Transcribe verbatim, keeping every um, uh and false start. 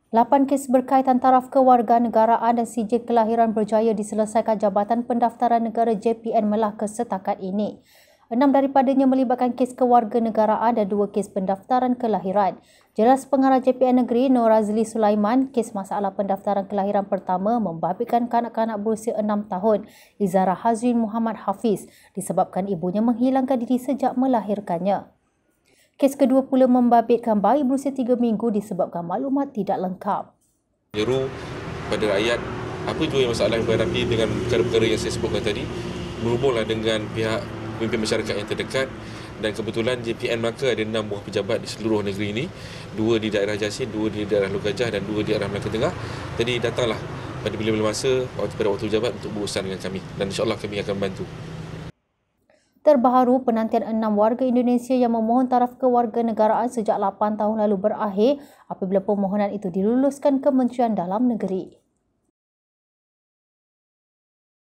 Lapan kes berkaitan taraf kewarganegaraan dan sijil kelahiran berjaya diselesaikan Jabatan Pendaftaran Negara J P N Melaka setakat ini. Enam daripadanya melibatkan kes kewarganegaraan dan dua kes pendaftaran kelahiran. Jelas Pengarah J P N Negeri Nur Razli Sulaiman, kes masalah pendaftaran kelahiran pertama membabitkan kanak-kanak berusia enam tahun, Izara Hazrin Muhammad Hafiz, disebabkan ibunya menghilangkan diri sejak melahirkannya. Kes kedua pula membabitkan bayi berusia tiga minggu disebabkan maklumat tidak lengkap. Menyeru pada rakyat, apa jua yang masalah yang berhadapi dengan perkara-perkara yang saya sebutkan tadi, berhubunglah dengan pihak pemimpin masyarakat yang terdekat, dan kebetulan J P N Melaka ada enam buah pejabat di seluruh negeri ini, dua di daerah Jasin, dua di daerah Lok Gajah dan dua di daerah Melaka Tengah. Jadi datanglah pada bila-bila masa pada waktu jabat untuk berurusan dengan kami, dan insya-Allah kami akan membantu. Terbaru, penantian enam warga Indonesia yang memohon taraf kewarganegaraan sejak lapan tahun lalu berakhir apabila permohonan itu diluluskan Kementerian Dalam Negeri.